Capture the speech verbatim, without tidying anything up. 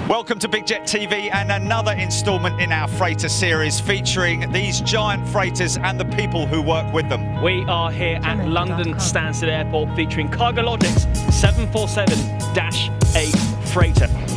Welcome to Big Jet T V and another instalment in our freighter series featuring these giant freighters and the people who work with them. We are here at London Stansted Airport featuring Cargologic's seven forty-seven dash eight freighter.